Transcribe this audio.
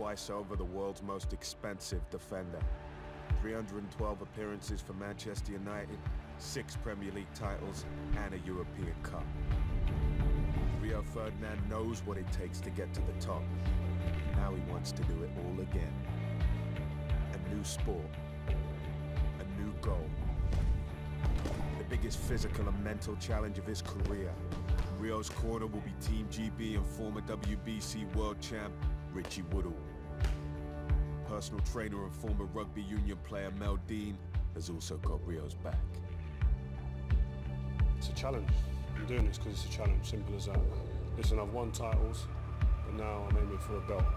twice over the world's most expensive defender. 312 appearances for Manchester United, 6 Premier League titles, and a European Cup. Rio Ferdinand knows what it takes to get to the top. Now he wants to do it all again. A new sport, a new goal. The biggest physical and mental challenge of his career. Rio's corner will be Team GB and former WBC world champ, Richie Woodall. Personal trainer and former rugby union player Mel Dean has also got Rio's back. It's a challenge. I'm doing this because it's a challenge, simple as that. Listen, I've won titles, but now I'm aiming for a belt.